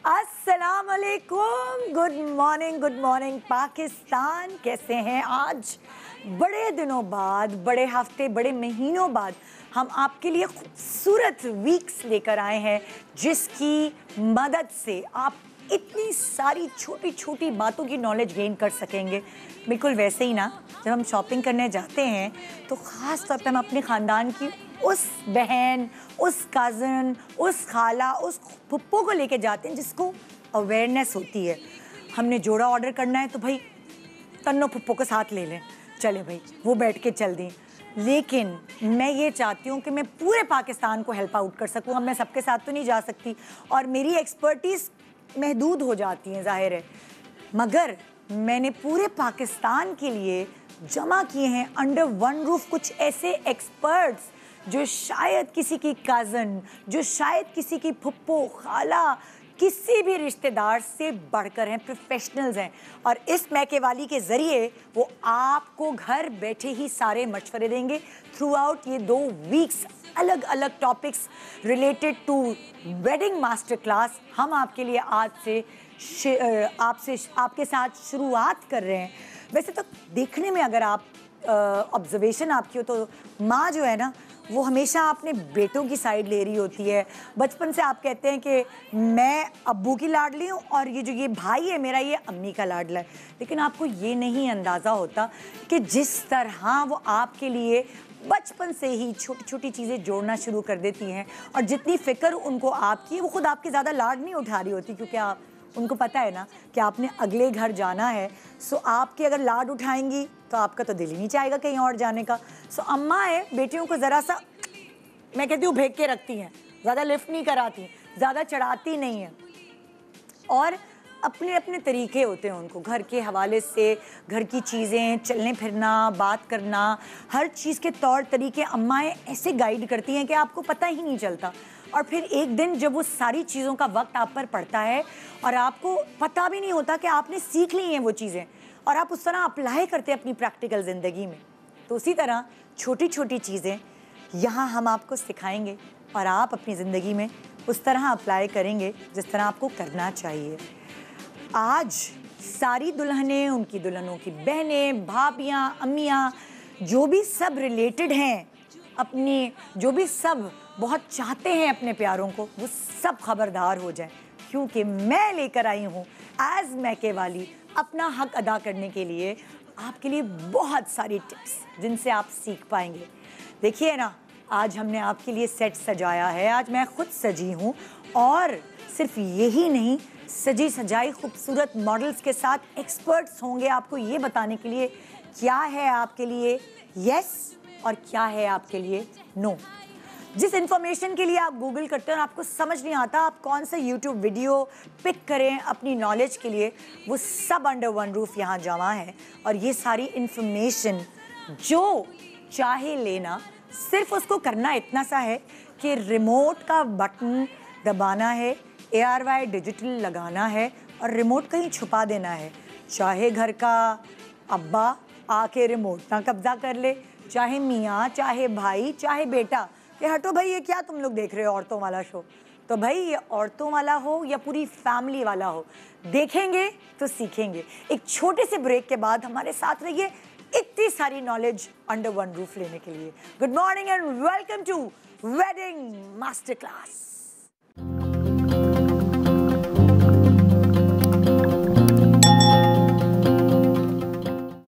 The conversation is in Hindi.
अस्सलाम वालेकुम, गुड मॉर्निंग पाकिस्तान। कैसे हैं आज? बड़े दिनों बाद, बड़े हफ्ते, बड़े महीनों बाद हम आपके लिए खूबसूरत वीक्स लेकर आए हैं, जिसकी मदद से आप इतनी सारी छोटी छोटी बातों की नॉलेज गेन कर सकेंगे। बिल्कुल वैसे ही ना, जब हम शॉपिंग करने जाते हैं तो ख़ास तौर पे हम अपने ख़ानदान की उस बहन, उस कज़न, उस खाला, उस फुप्पो को लेके जाते हैं जिसको अवेयरनेस होती है। हमने जोड़ा ऑर्डर करना है तो भाई तन्नो फुप्पो को साथ ले लें, चले भाई वो बैठ के चल दें। लेकिन मैं ये चाहती हूँ कि मैं पूरे पाकिस्तान को हेल्प आउट कर सकूँ। अब मैं सबके साथ तो नहीं जा सकती और मेरी एक्सपर्टीज़ महदूद हो जाती हैं, ज़ाहिर है, मगर मैंने पूरे पाकिस्तान के लिए जमा किए हैं अंडर वन रूफ कुछ ऐसे एक्सपर्ट्स जो शायद किसी की कज़न, जो शायद किसी की फुप्पो, खाला, किसी भी रिश्तेदार से बढ़कर हैं, प्रोफेशनल्स हैं। और इस मैके वाली के ज़रिए वो आपको घर बैठे ही सारे मशवरे देंगे थ्रू आउट ये 2 वीक्स। अलग अलग topics related to wedding master class हम आपके लिए आज से आपके साथ शुरुआत कर रहे हैं। वैसे तो देखने में अगर आप ऑब्जर्वेशन आपकी हो तो माँ जो है ना, वो हमेशा अपने बेटों की साइड ले रही होती है। बचपन से आप कहते हैं कि मैं अब्बू की लाडली हूँ और ये भाई है मेरा, ये अम्मी का लाडला है। लेकिन आपको ये नहीं अंदाज़ा होता कि जिस तरह वो आपके लिए बचपन से ही छोटी छोटी चीज़ें जोड़ना शुरू कर देती हैं और जितनी फ़िक्र उनको आपकी है, वो खुद आपके ज़्यादा लाड नहीं उठा रही होती, क्योंकि आप उनको पता है ना कि आपने अगले घर जाना है। सो आपके अगर लाड उठाएंगी तो आपका तो दिल ही नहीं चाहेगा कहीं और जाने का। सो अम्मा है, बेटियों को ज़रा सा, मैं कहती हूँ, भेग के रखती हैं, ज़्यादा लिफ्ट नहीं कराती, ज़्यादा चढ़ाती नहीं हैं और अपने अपने तरीके होते हैं उनको घर के हवाले से, घर की चीज़ें, चलने फिरना, बात करना, हर चीज़ के तौर तरीके अम्माएँ ऐसे गाइड करती हैं कि आपको पता ही नहीं चलता। और फिर एक दिन जब वो सारी चीज़ों का वक्त आप पर पड़ता है और आपको पता भी नहीं होता कि आपने सीख ली हैं वो चीज़ें और आप उस तरह अप्लाई करते हैं अपनी प्रैक्टिकल ज़िंदगी में, तो उसी तरह छोटी छोटी चीज़ें यहाँ हम आपको सिखाएंगे और आप अपनी ज़िंदगी में उस तरह अप्लाई करेंगे जिस तरह आपको करना चाहिए। आज सारी दुल्हनें, उनकी दुल्हनों की बहनें, भाभियाँ, अम्मियाँ, जो भी सब रिलेटेड हैं अपनी, जो भी सब बहुत चाहते हैं अपने प्यारों को, वो सब खबरदार हो जाएं, क्योंकि मैं लेकर आई हूँ एज मैके वाली अपना हक अदा करने के लिए आपके लिए बहुत सारी टिप्स जिनसे आप सीख पाएंगे। देखिए ना, आज हमने आपके लिए सेट सजाया है, आज मैं खुद सजी हूँ और सिर्फ यही नहीं, सजी सजाई खूबसूरत मॉडल्स के साथ एक्सपर्ट्स होंगे आपको ये बताने के लिए क्या है आपके लिए यस और क्या है आपके लिए नो। जिस इंफॉर्मेशन के लिए आप गूगल करते हैं और आपको समझ नहीं आता आप कौन सा यूट्यूब वीडियो पिक करें अपनी नॉलेज के लिए, वो सब अंडर वन रूफ यहाँ जमा है। और ये सारी इंफॉर्मेशन जो चाहे लेना, सिर्फ उसको करना इतना सा है कि रिमोट का बटन दबाना है, ARY डिजिटल लगाना है और रिमोट कहीं छुपा देना है। चाहे घर का अब्बा आके रिमोट ना कब्जा कर ले, चाहे मियाँ, चाहे भाई, चाहे बेटा कि हटो भाई ये क्या तुम लोग देख रहे हो औरतों वाला शो, तो भाई ये औरतों वाला हो या पूरी फैमिली वाला हो, देखेंगे तो सीखेंगे। एक छोटे से ब्रेक के बाद हमारे साथ रहिए इतनी सारी नॉलेज अंडर वन रूफ लेने के लिए। Good morning and welcome to wedding master class.